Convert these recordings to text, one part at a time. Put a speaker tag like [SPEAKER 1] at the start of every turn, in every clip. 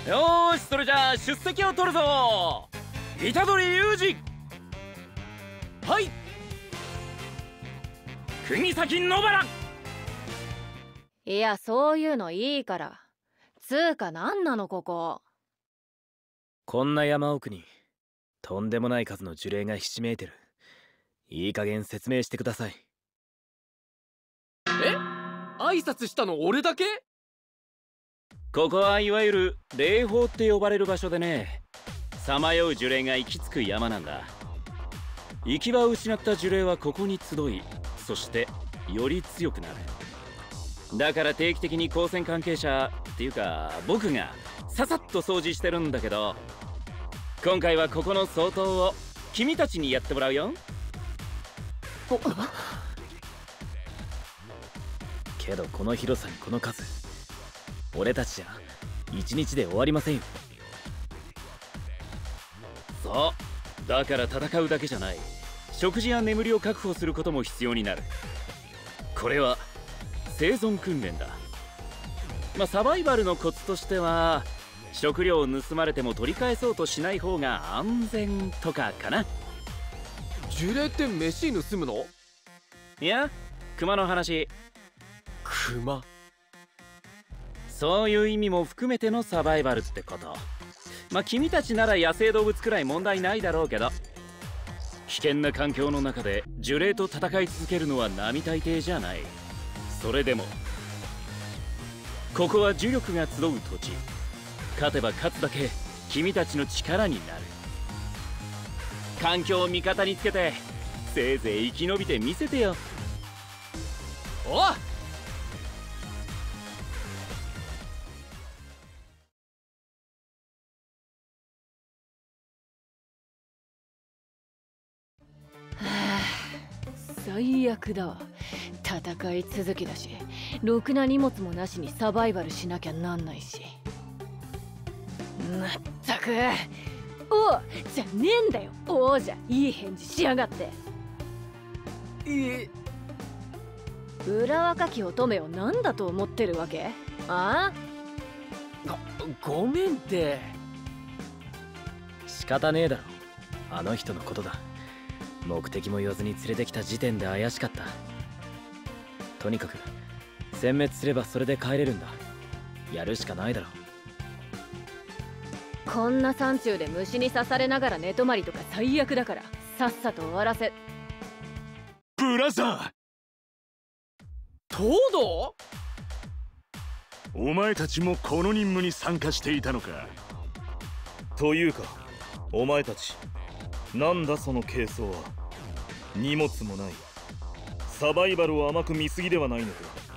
[SPEAKER 1] よーし、それじゃあ出席を取るぞ。虎杖裕二。はい。国崎野原。
[SPEAKER 2] いや、そういうのいいから。つうか何なのここ。
[SPEAKER 3] こんな山奥にとんでもない数の呪霊がひしめいてる。いい加減説明してください。
[SPEAKER 4] 挨拶したの俺だけ？
[SPEAKER 1] ここはいわゆる霊峰って呼ばれる場所でね、さまよう呪霊が行き着く山なんだ。行き場を失った呪霊はここに集い、そしてより強くなる。だから定期的に高専関係者っていうか僕がささっと掃除してるんだけど、今回はここの掃討を君たちにやってもらうよ。
[SPEAKER 3] けどこの広さにこの数、俺たちじゃ一日で終わりませんよ。
[SPEAKER 1] そう、だから戦うだけじゃない、食事や眠りを確保することも必要になる。これは生存訓練だ。サバイバルのコツとしては、食料を盗まれても取り返そうとしない方が安全とかかな。
[SPEAKER 4] 呪霊って飯盗むの？
[SPEAKER 1] いや、熊の話。
[SPEAKER 4] 熊？
[SPEAKER 1] そういう意味も含めてのサバイバルってこと。君たちなら野生動物くらい問題ないだろうけど、危険な環境の中で呪霊と戦い続けるのは並大抵じゃない。それでもここは呪力が集う土地。勝てば勝つだけ君たちの力になる。環境を味方につけてせいぜい生き延びてみせてよ。
[SPEAKER 4] おっ！
[SPEAKER 2] 最悪だわ。戦い続きだし、ろくな荷物もなしにサバイバルしなきゃなんないし。まったく。おじゃねえんだよ。おじゃいい返事しやがって。裏若き乙女を何だと思ってるわけ？あ
[SPEAKER 4] あ？ごめんって。
[SPEAKER 3] 仕方ねえだろ、あの人のことだ。目的も言わずに連れてきた時点で怪しかった。とにかく殲滅すればそれで帰れるんだ。やるしかないだろ。
[SPEAKER 2] こんな山中で虫に刺されながら寝泊まりとか最悪だから、さっさと終わらせ。
[SPEAKER 5] ブラザ
[SPEAKER 4] ー東堂？
[SPEAKER 5] お前たちもこの任務に参加していたのか。
[SPEAKER 6] というかお前たちなんだその軽装は。荷物もない。サバイバルを甘く見すぎではないのか。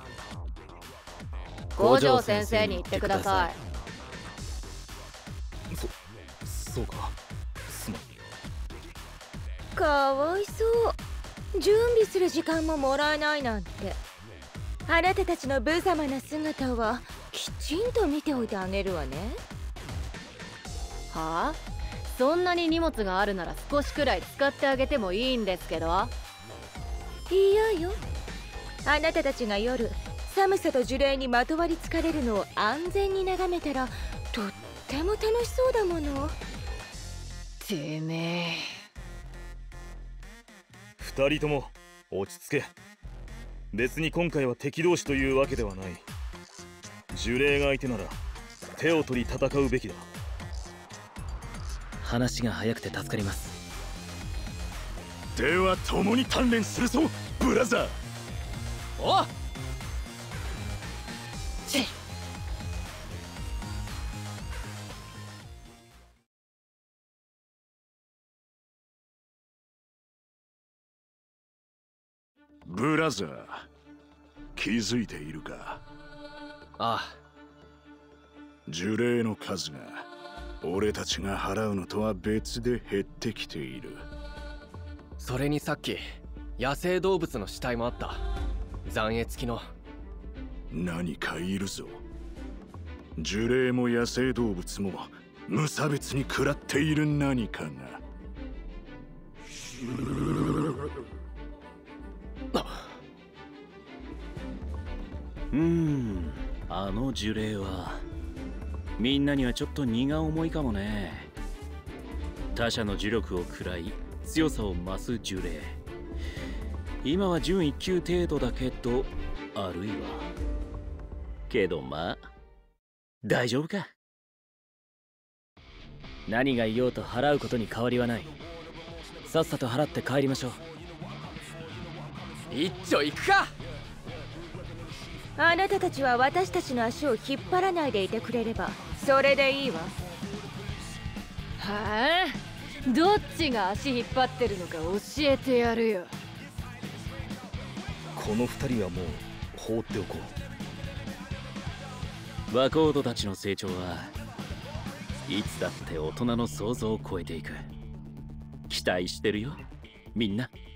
[SPEAKER 2] 五条先生に言ってください。
[SPEAKER 6] そうか、すまん。
[SPEAKER 7] かわいそう。準備する時間ももらえないなんて。あなたたちの無様な姿はきちんと見ておいてあげるわね。
[SPEAKER 2] はあ？そんなに荷物があるなら少しくらい使ってあげてもいいんですけど。
[SPEAKER 7] いやよ、あなたたちが夜寒さと呪霊にまとわりつかれるのを安全に眺めたらとっても楽しそうだもの。
[SPEAKER 2] てめえ。
[SPEAKER 6] 二人とも落ち着け。別に今回は敵同士というわけではない。呪霊が相手なら手を取り戦うべきだ。
[SPEAKER 3] 話が早くて助かります。
[SPEAKER 5] では共に鍛錬するぞブラザー。
[SPEAKER 4] おっ！
[SPEAKER 5] ブラザー、気づいているか？
[SPEAKER 4] ああ。
[SPEAKER 5] 呪霊の数が俺たちが払うのとは別で減ってきている。
[SPEAKER 4] それにさっき野生動物の死体もあった。残影付きの。
[SPEAKER 5] 何かいるぞ。呪霊も野生動物も無差別に食らっている何かが。
[SPEAKER 1] あの呪霊はみんなにはちょっと荷が重いかもね。他者の呪力を食らい強さを増す呪霊。今は準1級程度だけど、あるいはけどまあ大丈夫か。
[SPEAKER 3] 何が言おうと払うことに変わりはない。さっさと払って帰りましょう。
[SPEAKER 4] 一丁行くか。
[SPEAKER 7] あなたたちは私たちの足を引っ張らないでいてくれればそれでいいわ。
[SPEAKER 2] はあ、どっちが足引っ張ってるのか教えてやるよ。
[SPEAKER 6] この二人はもう放っておこ
[SPEAKER 1] う。若人たちの成長はいつだって大人の想像を超えていく。期待してるよみんな。